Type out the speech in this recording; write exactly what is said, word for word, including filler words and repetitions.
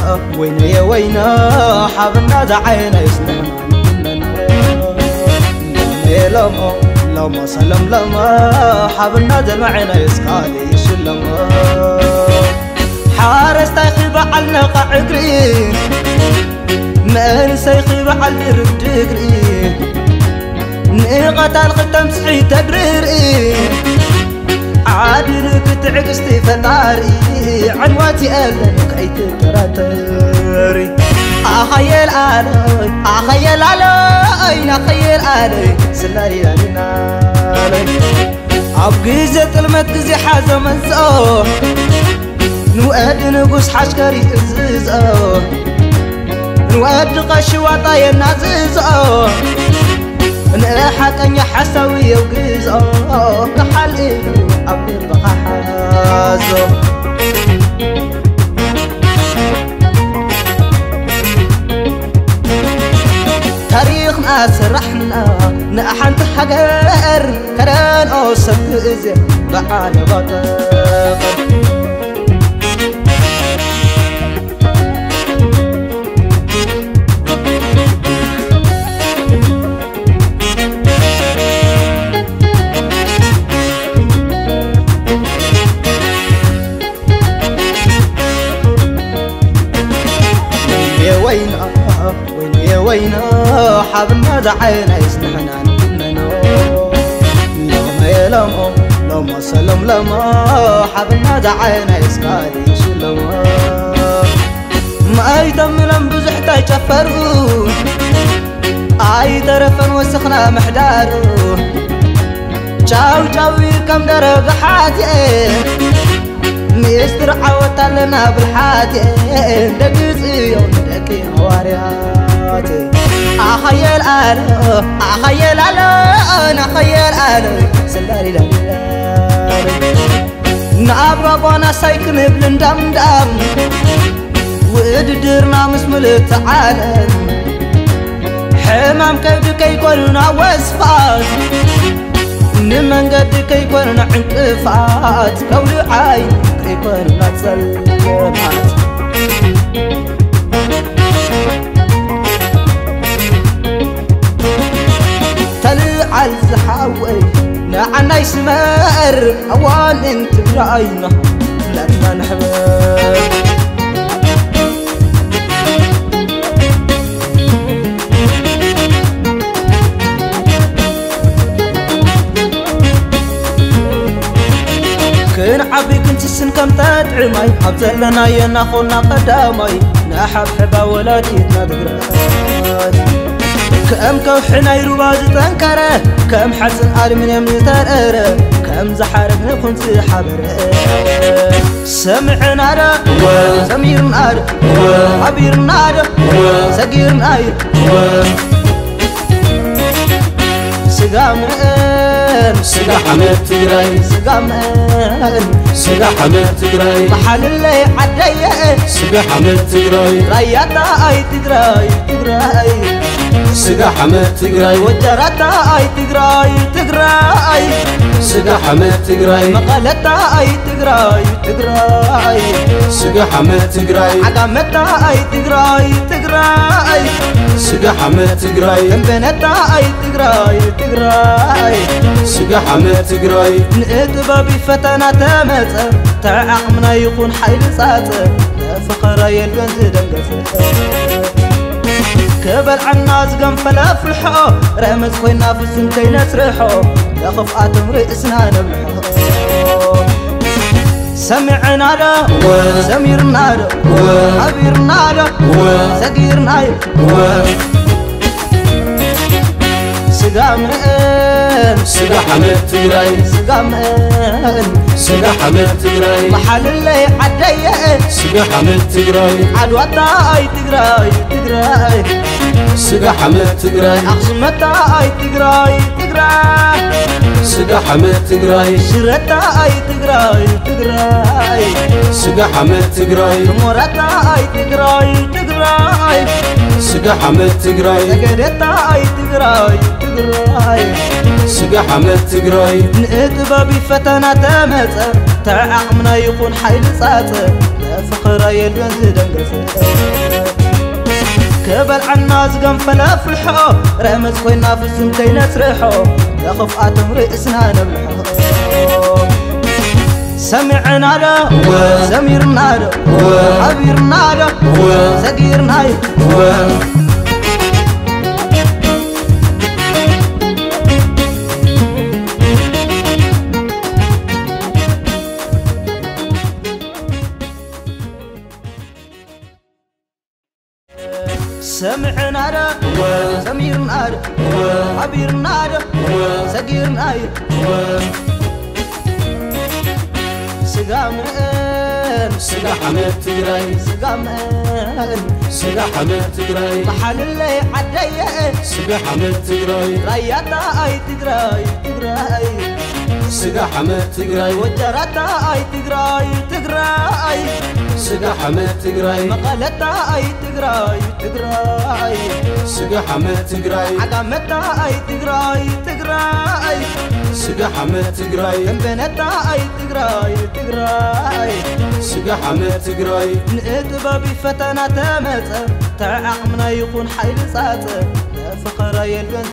وين يا وينا حبنا زعينا يسمعنا لما لما سلم لما حبنا زمعنا يسقالي يشلم حارس تايخي بعلنا قعقري من سيخي بعل ردقري نقطع الختم صحي تبريري عادلك تعقستي فتاري عنواتي ألنك أي تتراتري أخيل علي أخيل علي أين أخيل علي سلاري لنا عبقيزة المتزي حازة منزو نوأد نقص حشكري إزيزو نوأد قشي وطايا نازيزو نحكني حسوي وقيزو نحلي أبي بخحازو تاريخنا سرحنا نحن تحقر كران أو سبزي بعد بطاقر وينا وين يا وينا حبنا دعينا يسنحنا نحننا لما يلمو لما سلم لما حبنا دعينا يسقالي يشلما ما يتم لم بزحتا يشفروا اي طرفا وسخنا محدارو جاو جاوي كم درق حاتي ميستر عوت لنا بالحاتي دقيقي ودقي هوارياتي أخيل أنا أخيل أنا أنا أخيل أنا سلاري لالي نابرا وانا سايكن ابن دم دم وددرنا مسمل تعالى حمام كيف كيكوننا وصفات نمن قد كيكوننا عنقفات قولي عاين كيكوننا تسلمات طلع الزحاوي نعنا يسمر أوان انت برأينا لأننا نحبر كن عبي كنت السن كم تدعمي أبزلنا يناخونا قدامي نحب حبا ولادي ندقرات كم كوحنا يروباز تنكره كم حزن ألمنيوم يترقره كم زحارق نكون في حبره سمعنا را سميرنا را عبيرنا را سقيرنا را سقامن سقا حمد تقراي سقامن سقا حمد تقراي محل اللي عدي سقا حمد تقراي رياتا اي تقراي تقراي سقا حمد تقراي وجرتا اي تقراي تقراي سقا حمد تقراي مقالتا اي تقراي تقراي سقا حمد تقراي عقامتا اي تقراي تقراي سقا حمد تقراي بنتا اي تقراي تقراي سقا حمد تقراي نقطبا بفتنا تمت تعقمنا يكون حيل ساتر فقرا يلبن دنقس كبل عنا زقم فلا فلحو رمز خوينا في السن كي نسرحو يخف آتم رئيسنا نبلحو سمعنا له سميرنا له عبيرنا له سقيرنا له سقامن سقا حمد تقراي سقامن سقا حمد تقراي محل اللي عدي سقا حمد تقراي عدوتا اي تقراي تقراي سجا حمد تجراي أخصمتا أي تجراي تجراي سجا حمد تجراي شرتا أي تجراي تجراي سجا حمد تجراي مرتا أي تجراي تجراي سجا حمد تجراي سجدتا أي تجراي تجراي سجا حمد تجراي نقطب بفتنا تمت تعقمنا يكون حيل صات فقر يلون زدنقف كبل عنا زقن فلافل حو رمز خوينا في السنتين نسرحو يخف آتم رئيسنا نبلحو سمعنا له سميرنا له حبيرنا له سقيرنا له سمعنا له سميرنا له حبيرنا له سقيرنا له سقامن سجا حمد تجراي سقامن سجا حمد تجراي محل اللي عدي سجا حمد تجراي رياتا أي تجراي تجراي سجا حمد تجراي وجرتا أي تجراي تجراي سجا حمد تجراي مقالتا أي تجراي تجراي سجا حمد تجراي عقامتا أي تجراي تجراي سجا حمد تجراي بنتا أي تجراي تجراي سجا حمد تجراي نقطب بفتنا تمت تعقمنا يكون حيل صات فقر يلون